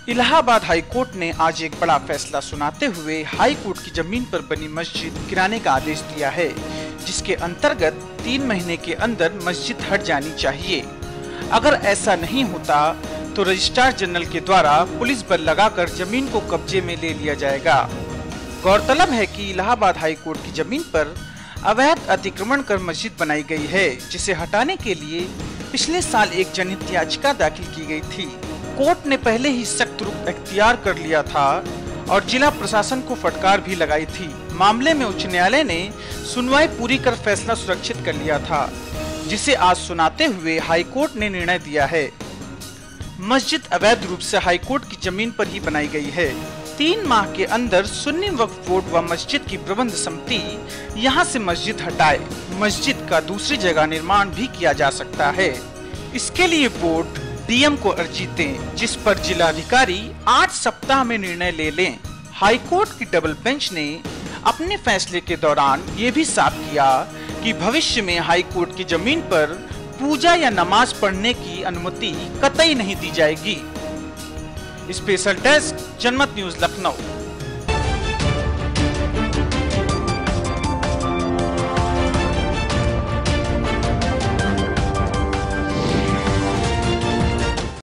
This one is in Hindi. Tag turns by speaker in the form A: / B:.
A: इलाहाबाद हाई कोर्ट ने आज एक बड़ा फैसला सुनाते हुए हाई कोर्ट की जमीन पर बनी मस्जिद गिराने का आदेश दिया है, जिसके अंतर्गत 3 महीने के अंदर मस्जिद हट जानी चाहिए। अगर ऐसा नहीं होता तो रजिस्ट्रार जनरल के द्वारा पुलिस बल लगाकर जमीन को कब्जे में ले लिया जाएगा। गौरतलब है कि इलाहाबाद हाई कोर्ट की जमीन पर अवैध अतिक्रमण कर मस्जिद बनाई गई है, जिसे हटाने के लिए पिछले साल एक जनहित याचिका दाखिल की गई थी। कोर्ट ने पहले ही सख्त रुख अख्तियार कर लिया था और जिला प्रशासन को फटकार भी लगाई थी। मामले में उच्च न्यायालय ने सुनवाई पूरी कर फैसला सुरक्षित कर लिया था, जिसे आज सुनाते हुए हाई कोर्ट ने निर्णय दिया है। मस्जिद अवैध रूप से हाई कोर्ट की जमीन पर ही बनाई गई है। 3 माह के अंदर सुन्नी वक्फ बोर्ड व मस्जिद की प्रबंध समिति यहां से मस्जिद हटाए। मस्जिद का दूसरी जगह निर्माण भी किया जा सकता है। इसके लिए बोर्ड डीएम को अर्जी दें, जिस पर जिलाधिकारी 8 सप्ताह में निर्णय ले लें। हाई कोर्ट की डबल बेंच ने अपने फैसले के दौरान ये भी साफ किया कि भविष्य में हाई कोर्ट की जमीन पर पूजा या नमाज पढ़ने की अनुमति कतई नहीं दी जाएगी। Special desk, Janmat news, Lucknow.